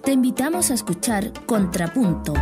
Te invitamos a escuchar Contrapunto.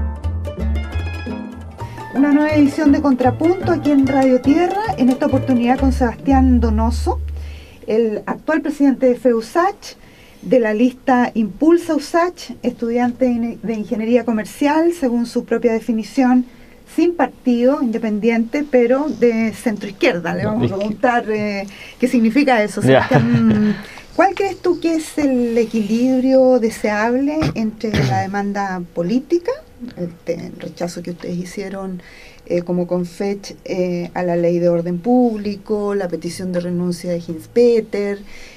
Una nueva edición de Contrapunto aquí en Radio Tierra, en esta oportunidad con Sebastián Donoso, el actual presidente de FEUSACH, de la lista Impulsa USACH, estudiante de Ingeniería Comercial, según su propia definición, sin partido, independiente, pero de centroizquierda. Le vamos a preguntar qué significa eso, Sebastián. ¿Cuál crees tú que es el equilibrio deseable entre la demanda política, el rechazo que ustedes hicieron como Confech a la ley de orden público, la petición de renuncia de Hinspeter,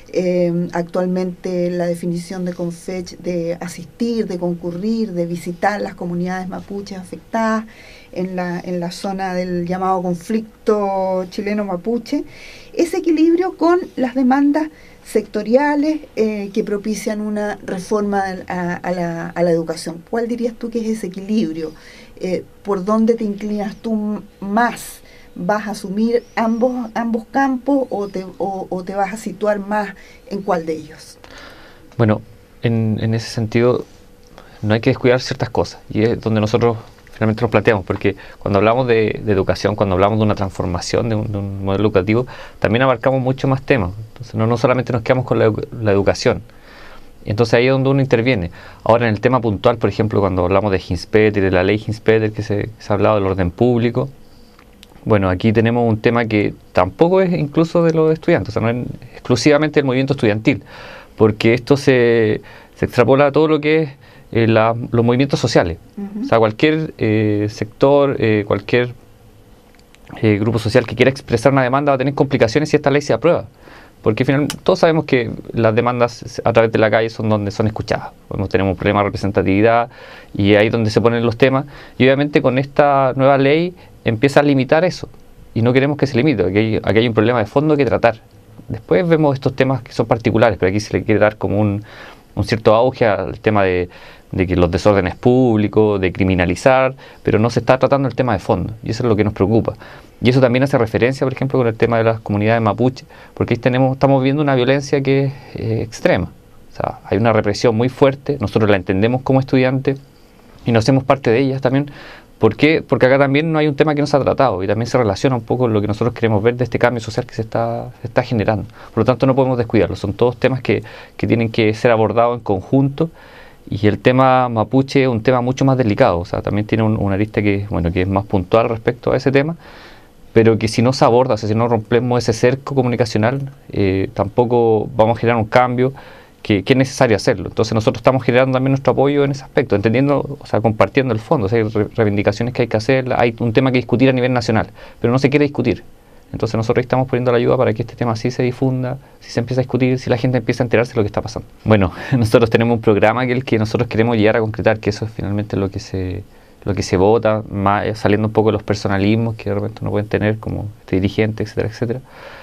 actualmente la definición de Confech de asistir, de concurrir, de visitar las comunidades mapuches afectadas en la zona del llamado conflicto chileno-mapuche, ese equilibrio con las demandas sectoriales que propician una reforma a la educación? ¿Cuál dirías tú que es ese equilibrio? ¿Por dónde te inclinas tú más? ¿Vas a asumir ambos campos o te vas a situar más en cuál de ellos? Bueno, en ese sentido no hay que descuidar ciertas cosas, y es donde nosotros finalmente nos planteamos, porque cuando hablamos de educación, cuando hablamos de una transformación de un modelo educativo, también abarcamos mucho más temas. Entonces no solamente nos quedamos con la educación. Entonces ahí es donde uno interviene. Ahora en el tema puntual, por ejemplo, cuando hablamos de Hinspeter, de la ley Hinspeter, que se ha hablado del orden público, bueno, aquí tenemos un tema que tampoco es incluso de los estudiantes, o sea, no es exclusivamente del movimiento estudiantil, porque esto se extrapola a todo lo que es los movimientos sociales. O sea, cualquier sector, cualquier grupo social que quiera expresar una demanda va a tener complicaciones si esta ley se aprueba. Porque al final todos sabemos que las demandas a través de la calle son donde son escuchadas. Tenemos un problema de representatividad y ahí es donde se ponen los temas. Y obviamente con esta nueva ley empieza a limitar eso. Y no queremos que se limite. Aquí hay un problema de fondo que tratar. Después vemos estos temas que son particulares, pero aquí se le quiere dar como un cierto auge al tema de que los desórdenes públicos, de criminalizar, pero no se está tratando el tema de fondo, y eso es lo que nos preocupa. Y eso también hace referencia, por ejemplo, con el tema de las comunidades mapuche, porque ahí estamos viendo una violencia que es extrema. O sea, hay una represión muy fuerte, nosotros la entendemos como estudiantes y nos hacemos parte de ellas también. ¿Por qué? Porque acá también no hay un tema que no se ha tratado y también se relaciona un poco con lo que nosotros queremos ver de este cambio social que se está generando. Por lo tanto, no podemos descuidarlo. Son todos temas que tienen que ser abordados en conjunto, y el tema mapuche es un tema mucho más delicado. O sea, también tiene una arista que es más puntual respecto a ese tema, pero que si no se aborda, o sea, si no rompemos ese cerco comunicacional, tampoco vamos a generar un cambio que es necesario hacerlo. Entonces nosotros estamos generando también nuestro apoyo en ese aspecto, entendiendo, o sea, compartiendo el fondo. O sea, hay reivindicaciones que hay que hacer, hay un tema que discutir a nivel nacional, pero no se quiere discutir. Entonces nosotros estamos poniendo la ayuda para que este tema sí se difunda, si se empieza a discutir, si la gente empieza a enterarse de lo que está pasando. Bueno, nosotros tenemos un programa que es el que nosotros queremos llegar a concretar, que eso es finalmente lo que se vota, más, saliendo un poco de los personalismos que de repente uno puede tener como dirigente, etcétera, etcétera.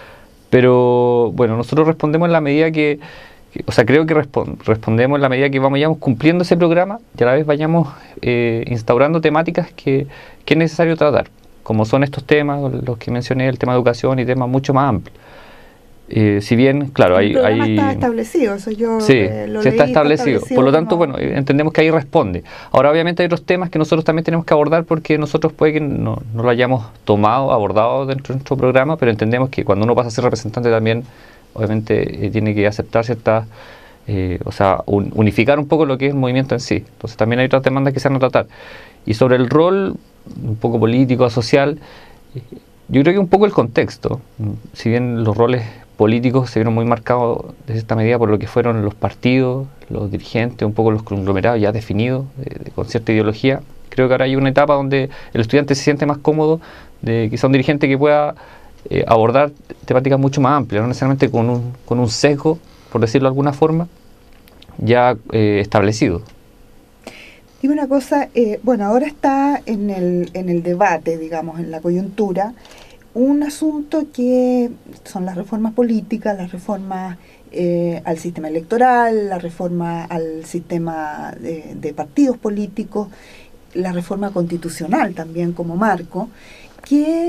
Pero bueno, nosotros respondemos en la medida creo que respondemos en la medida que vayamos cumpliendo ese programa y a la vez vayamos instaurando temáticas que es necesario tratar, como son estos temas, los que mencioné, el tema de educación y temas mucho más amplios. Si bien, claro, el programa está establecido, eso yo lo leí, está establecido. Por lo tanto, bueno, entendemos que ahí responde. Ahora, obviamente hay otros temas que nosotros también tenemos que abordar, porque nosotros puede que no lo hayamos abordado dentro de nuestro programa, pero entendemos que cuando uno pasa a ser representante también, obviamente tiene que aceptar ciertas, unificar un poco lo que es el movimiento en sí. Entonces también hay otras demandas que se van a tratar. Y sobre el rol un poco político, social, yo creo que un poco el contexto. Si bien los roles políticos se vieron muy marcados de esta medida por lo que fueron los partidos, los dirigentes, un poco los conglomerados ya definidos con cierta ideología, creo que ahora hay una etapa donde el estudiante se siente más cómodo de quizá un dirigente que pueda abordar temáticas mucho más amplias, no necesariamente con un sesgo, por decirlo de alguna forma, ya establecido. Digo una cosa, ahora está en el debate, digamos, en la coyuntura, un asunto que son las reformas políticas, las reformas al sistema electoral, la reforma al sistema de partidos políticos, la reforma constitucional también como marco, que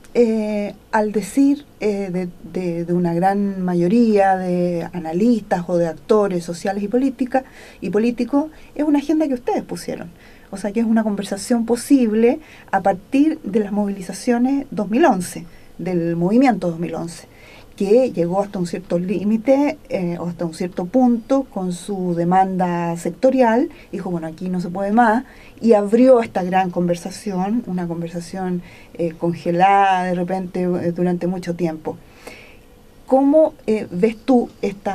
al decir de una gran mayoría de analistas o de actores sociales y políticos, es una agenda que ustedes pusieron. O sea, que es una conversación posible a partir de las movilizaciones 2011, del movimiento 2011, que llegó hasta un cierto límite o hasta un cierto punto con su demanda sectorial, dijo, bueno, aquí no se puede más, y abrió esta gran conversación, una conversación congelada de repente durante mucho tiempo. ¿Cómo ves tú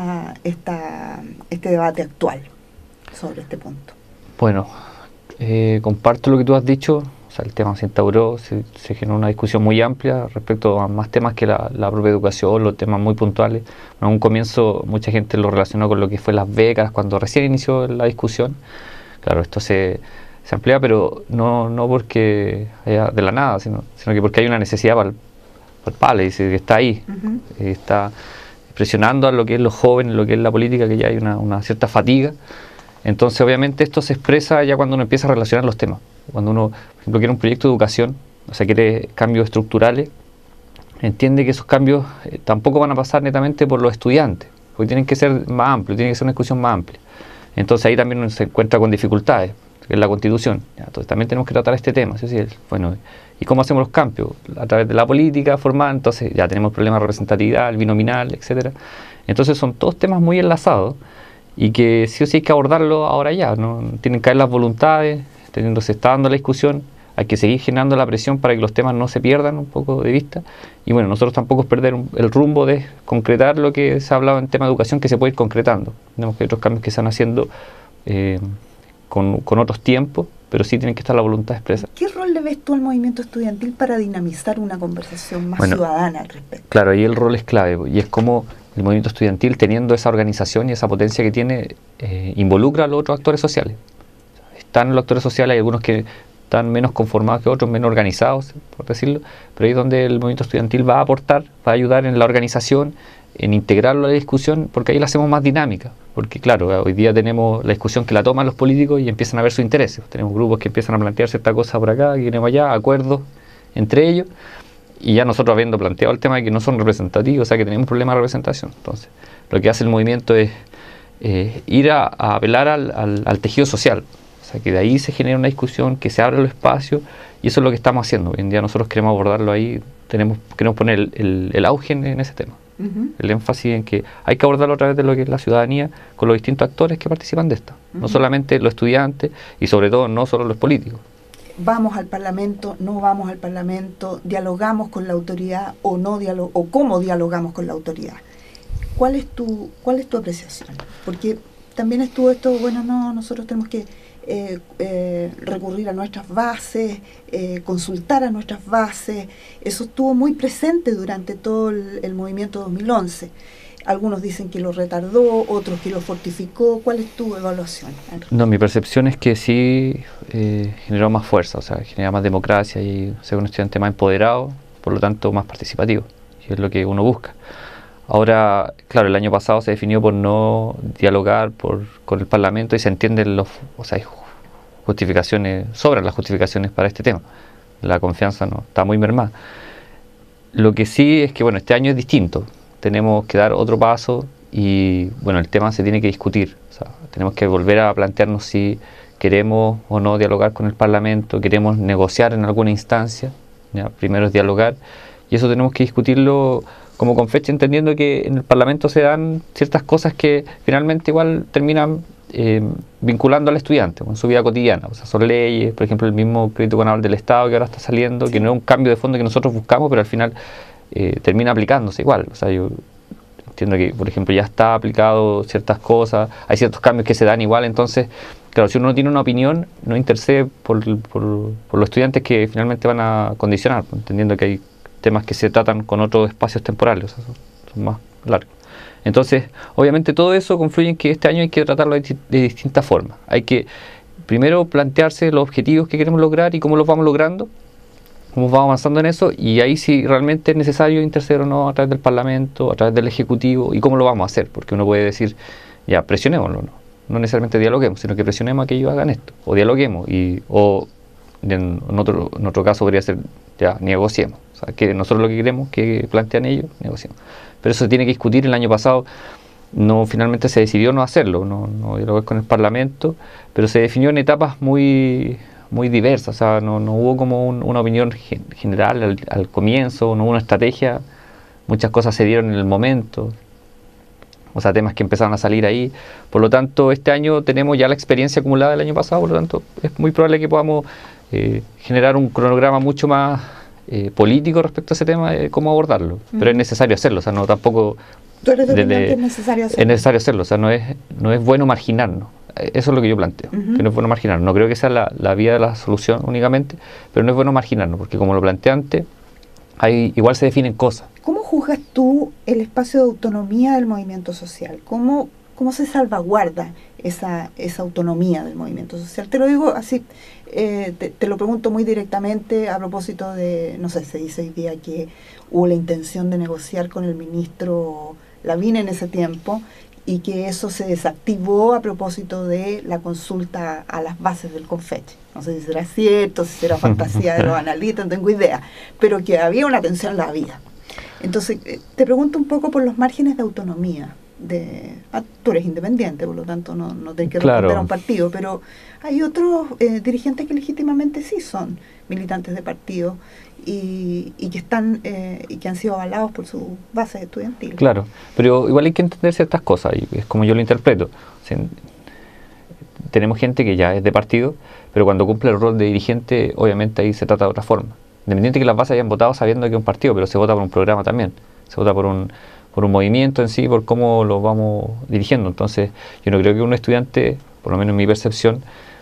este debate actual sobre este punto? Bueno, comparto lo que tú has dicho. O sea, el tema se instauró, se generó una discusión muy amplia respecto a más temas que la propia educación, los temas muy puntuales. En un comienzo mucha gente lo relacionó con lo que fue las becas, cuando recién inició la discusión. Claro, esto se amplía, pero no porque haya de la nada, sino que porque hay una necesidad palpable, que está ahí, está presionando a lo que es los jóvenes, lo que es la política, que ya hay una cierta fatiga. Entonces, obviamente, esto se expresa ya cuando uno empieza a relacionar los temas. Cuando uno, por ejemplo, quiere un proyecto de educación, o sea, quiere cambios estructurales, entiende que esos cambios tampoco van a pasar netamente por los estudiantes, porque tienen que ser más amplios, tiene que ser una discusión más amplia. Entonces, ahí también uno se encuentra con dificultades, que es la Constitución. Entonces, también tenemos que tratar este tema. ¿Sí? Bueno, ¿y cómo hacemos los cambios? A través de la política formal. Entonces, ya tenemos problemas de representatividad, el binominal, etcétera. Entonces, son todos temas muy enlazados y que sí o sí hay que abordarlo ahora ya, ¿no? Tienen que haber las voluntades, se está dando la discusión, hay que seguir generando la presión para que los temas no se pierdan un poco de vista, y bueno, nosotros tampoco es perder el rumbo de concretar lo que se ha hablado en tema de educación, que se puede ir concretando. Tenemos que hay otros cambios que se están haciendo con otros tiempos, pero sí tienen que estar la voluntad expresa. ¿Qué rol le ves tú al movimiento estudiantil para dinamizar una conversación más ciudadana al respecto? Claro, ahí el rol es clave, y es como el movimiento estudiantil, teniendo esa organización y esa potencia que tiene, involucra a los otros actores sociales. Están los actores sociales, hay algunos que están menos conformados que otros, menos organizados, por decirlo, pero ahí es donde el movimiento estudiantil va a aportar, va a ayudar en la organización, en integrarlo a la discusión, porque ahí la hacemos más dinámica. Porque claro, hoy día tenemos la discusión que la toman los políticos y empiezan a ver sus intereses. Tenemos grupos que empiezan a plantear cierta cosa por acá, que tenemos allá, acuerdos entre ellos, y ya nosotros habiendo planteado el tema de que no son representativos, o sea que tenemos un problema de representación. Entonces, lo que hace el movimiento es ir a apelar al tejido social. O sea, que de ahí se genera una discusión, que se abra el espacio, y eso es lo que estamos haciendo. Hoy en día nosotros queremos abordarlo ahí, queremos poner el auge en ese tema. El énfasis en que hay que abordarlo a través de lo que es la ciudadanía, con los distintos actores que participan de esto. No solamente los estudiantes, y sobre todo no solo los políticos. ¿Vamos al Parlamento, no vamos al Parlamento, dialogamos con la autoridad o no o cómo dialogamos con la autoridad? ¿Cuál es tu apreciación? Porque también estuvo esto, bueno, no, nosotros tenemos que recurrir a nuestras bases, consultar a nuestras bases. Eso estuvo muy presente durante todo el movimiento 2011. Algunos dicen que lo retardó, otros que lo fortificó. ¿Cuál es tu evaluación? No, mi percepción es que sí generó más fuerza, o sea, genera más democracia y ser un estudiante más empoderado, por lo tanto más participativo, y es lo que uno busca. Ahora, claro, el año pasado se definió por no dialogar con el Parlamento, y se entienden hay justificaciones, sobran las justificaciones para este tema. La confianza no está muy mermada. Lo que sí es que, bueno, este año es distinto. Tenemos que dar otro paso y, bueno, el tema se tiene que discutir. O sea, tenemos que volver a plantearnos si queremos o no dialogar con el Parlamento, queremos negociar en alguna instancia. ¿Ya? Primero es dialogar, y eso tenemos que discutirlo como con fecha, entendiendo que en el Parlamento se dan ciertas cosas que finalmente igual terminan vinculando al estudiante en su vida cotidiana. O sea, son leyes, por ejemplo, el mismo crédito canal del Estado que ahora está saliendo, que no es un cambio de fondo que nosotros buscamos, pero al final termina aplicándose igual. O sea, yo entiendo que, por ejemplo, ya está aplicado ciertas cosas, hay ciertos cambios que se dan igual, entonces, claro, si uno no tiene una opinión, no intercede por los estudiantes que finalmente van a condicionar, entendiendo que hay temas que se tratan con otros espacios temporales, o sea, son más largos. Entonces, obviamente todo eso confluye en que este año hay que tratarlo de distintas formas. Hay que primero plantearse los objetivos que queremos lograr y cómo los vamos logrando, cómo vamos avanzando en eso, y ahí si realmente es necesario interceder o no a través del Parlamento, a través del Ejecutivo, y cómo lo vamos a hacer, porque uno puede decir, ya, presionémoslo, no necesariamente dialoguemos, sino que presionemos a que ellos hagan esto, o dialoguemos, o en otro caso podría ser ya, negociemos. O sea, que nosotros lo que queremos, que plantean ellos, negociemos. Pero eso se tiene que discutir. El año pasado finalmente se decidió no hacerlo, no dialogar con el Parlamento, pero se definió en etapas muy diversas. O sea, no hubo como una opinión general al comienzo, no hubo una estrategia. Muchas cosas se dieron en el momento. O sea, temas que empezaron a salir ahí. Por lo tanto, este año tenemos ya la experiencia acumulada del año pasado, por lo tanto, es muy probable que podamos generar un cronograma mucho más político respecto a ese tema, cómo abordarlo. Pero es necesario hacerlo, o sea, no tampoco... ¿Tú eres de opinión que es necesario hacerlo? Es necesario hacerlo, o sea, no es bueno marginarnos. Eso es lo que yo planteo, que no es bueno marginarnos. No creo que sea la vía de la solución únicamente, pero no es bueno marginarnos, porque como lo planteé antes, igual se definen cosas. ¿Cómo juzgas tú el espacio de autonomía del movimiento social? ¿Cómo se salvaguarda esa autonomía del movimiento social? Te lo digo así, te lo pregunto muy directamente a propósito de, no sé, se dice hoy día que hubo la intención de negociar con el ministro Lavín en ese tiempo y que eso se desactivó a propósito de la consulta a las bases del CONFECH. No sé si será cierto, si será fantasía de los analistas, no tengo idea, pero que había una tensión, la había. Entonces, te pregunto un poco por los márgenes de autonomía. Tú eres independiente, por lo tanto no tienes que responder a un partido, pero hay otros dirigentes que legítimamente sí son militantes de partidos y que están y que han sido avalados por su base estudiantil. Claro, pero igual hay que entender ciertas cosas, y es como yo lo interpreto. O sea, tenemos gente que ya es de partido, pero cuando cumple el rol de dirigente, obviamente ahí se trata de otra forma. Independiente que las bases hayan votado sabiendo que es un partido, pero se vota por un programa también, se vota por un movimiento en sí, por cómo lo vamos dirigiendo. Entonces, yo no creo que un estudiante, por lo menos en mi percepción,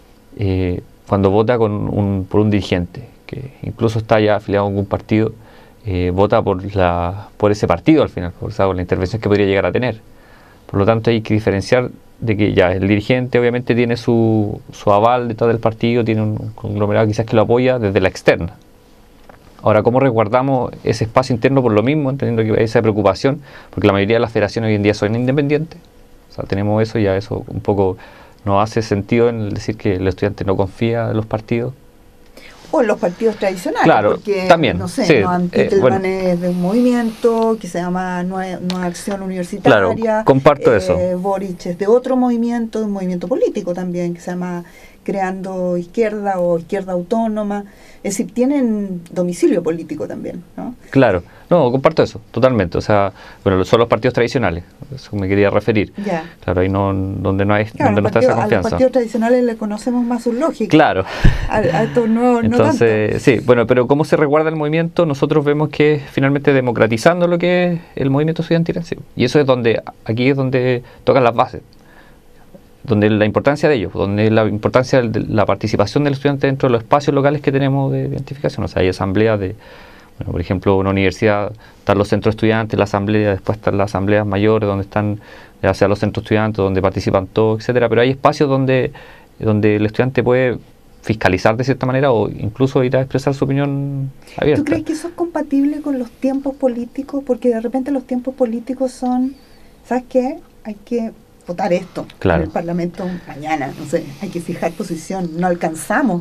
cuando vota por un dirigente, que incluso está ya afiliado a algún partido, vota por ese partido al final, por la intervención que podría llegar a tener. Por lo tanto, hay que diferenciar de que ya el dirigente obviamente tiene su aval detrás del partido, tiene un conglomerado quizás que lo apoya desde la externa. Ahora, ¿cómo resguardamos ese espacio interno por lo mismo, entendiendo que hay esa preocupación? Porque la mayoría de las federaciones hoy en día son independientes. O sea, tenemos eso, ya eso un poco no hace sentido en decir que el estudiante no confía en los partidos. O en los partidos tradicionales, claro, porque, también, no sé, sí, Antikelman es de un movimiento que se llama Nueva Acción Universitaria. Claro, comparto eso. Boric es de otro movimiento, de un movimiento político también, que se llama Creando Izquierda o Izquierda Autónoma. Es decir, tienen domicilio político también, ¿no? Claro, no, comparto eso, totalmente. O sea, bueno, son los partidos tradicionales, eso me quería referir. Ya. Claro, ahí donde no está esa confianza. A los partidos tradicionales le conocemos más sus lógicas. Claro. A estos nuevos entonces, no tanto. Sí, bueno, pero ¿cómo se resguarda el movimiento? Nosotros vemos que es finalmente democratizando lo que es el movimiento estudiantil en sí. Y eso es aquí es donde tocan las bases. Donde la importancia de ellos, donde la importancia de la participación del estudiante dentro de los espacios locales que tenemos de identificación. O sea, hay asambleas por ejemplo, una universidad, están los centros estudiantes, la asamblea, después están las asambleas mayores, donde están ya sea los centros estudiantes, donde participan todos, etcétera. Pero hay espacios donde el estudiante puede fiscalizar de cierta manera o incluso ir a expresar su opinión abierta. ¿Tú crees que eso es compatible con los tiempos políticos? Porque de repente los tiempos políticos son, ¿sabes qué? Hay que votar esto en el Parlamento mañana, no sé, hay que fijar posición, no alcanzamos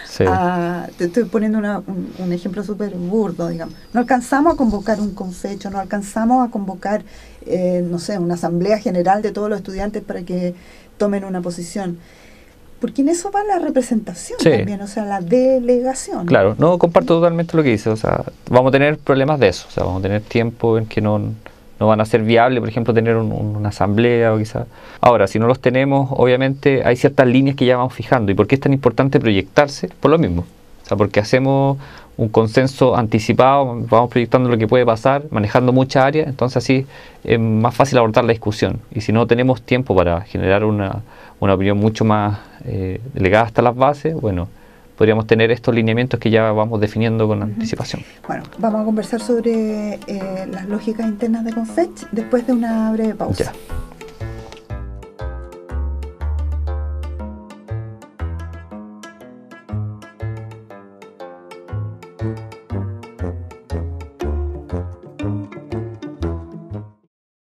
te estoy poniendo un ejemplo súper burdo, digamos, no alcanzamos a convocar un confecho, no alcanzamos a convocar, no sé, una asamblea general de todos los estudiantes para que tomen una posición, porque en eso va la representación también, o sea, la delegación. Claro, no comparto totalmente lo que dice, o sea, vamos a tener problemas de eso, o sea, vamos a tener tiempo en que no van a ser viables, por ejemplo, tener una asamblea o quizás. Ahora, si no los tenemos, obviamente hay ciertas líneas que ya vamos fijando. ¿Y por qué es tan importante proyectarse? Por lo mismo. O sea, porque hacemos un consenso anticipado, vamos proyectando lo que puede pasar, manejando muchas áreas, entonces así es más fácil abordar la discusión. Y si no tenemos tiempo para generar una opinión mucho más delegada hasta las bases, bueno, podríamos tener estos lineamientos que ya vamos definiendo con anticipación. Bueno, vamos a conversar sobre las lógicas internas de CONFECH después de una breve pausa. Ya.